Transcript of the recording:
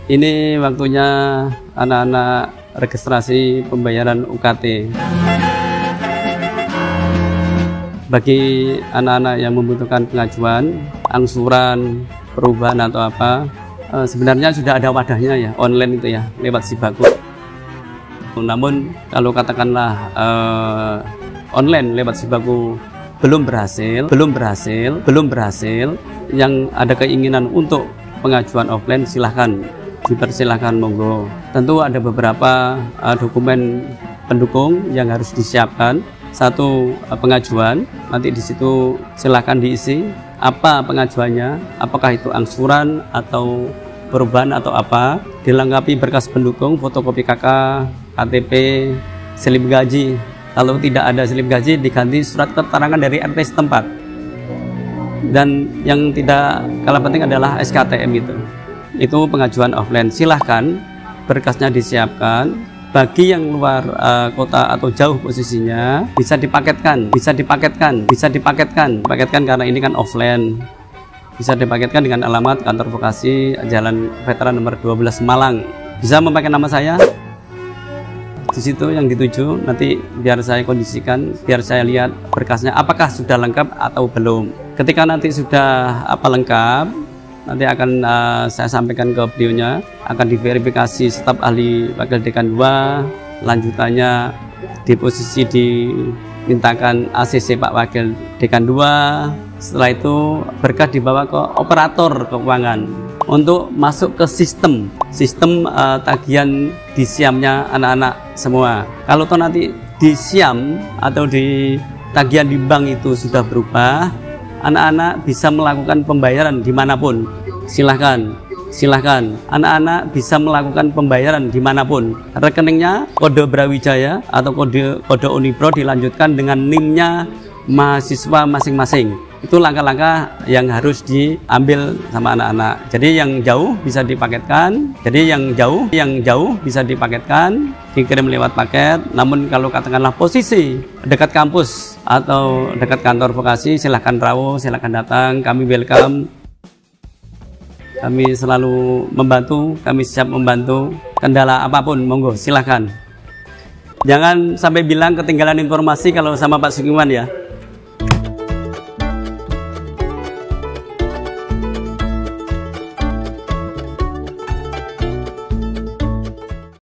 Ini waktunya anak-anak registrasi pembayaran UKT. Bagi anak-anak yang membutuhkan pengajuan, angsuran, perubahan atau apa, sebenarnya sudah ada wadahnya ya, online itu ya, lewat Sibaku. Namun kalau katakanlah online lewat Sibaku belum berhasil, yang ada keinginan untuk pengajuan offline silahkan, dipersilahkan, monggo. Tentu ada beberapa dokumen pendukung yang harus disiapkan. Satu, pengajuan, nanti di situ silahkan diisi apa pengajuannya, apakah itu angsuran atau perubahan atau apa, dilengkapi berkas pendukung, fotokopi KK, KTP, slip gaji. Kalau tidak ada slip gaji, diganti surat keterangan dari RT setempat. Dan yang tidak kalah penting adalah SKTM itu pengajuan offline. Silahkan berkasnya disiapkan. Bagi yang luar kota atau jauh posisinya bisa dipaketkan karena ini kan offline. Bisa dipaketkan dengan alamat kantor vokasi Jalan Veteran nomor 12 Malang. Bisa memakai nama saya. Di situ yang dituju, nanti biar saya kondisikan, biar saya lihat berkasnya apakah sudah lengkap atau belum. Ketika nanti sudah lengkap, nanti akan saya sampaikan ke beliaunya, akan diverifikasi staf ahli wakil dekan 2, lanjutannya di posisi dimintakan ACC Pak Wakil Dekan 2. Setelah itu berkas dibawa ke operator keuangan untuk masuk ke sistem tagihan di SIAM-nya anak-anak semua. Kalau toh nanti di SIAM atau di tagihan di bank itu sudah berubah, anak-anak bisa melakukan pembayaran dimanapun. Silahkan anak-anak bisa melakukan pembayaran dimanapun. Rekeningnya kode Brawijaya atau kode Unipro dilanjutkan dengan NIM-nya mahasiswa masing-masing. Itu langkah-langkah yang harus diambil sama anak-anak. Jadi yang jauh bisa dipaketkan. Dikirim lewat paket. Namun kalau katakanlah posisi dekat kampus atau dekat kantor vokasi, silahkan rawuh, silahkan datang. Kami welcome. Kami selalu membantu, kami siap membantu. Kendala apapun, monggo silahkan. Jangan sampai bilang ketinggalan informasi kalau sama Pak Sugiman ya.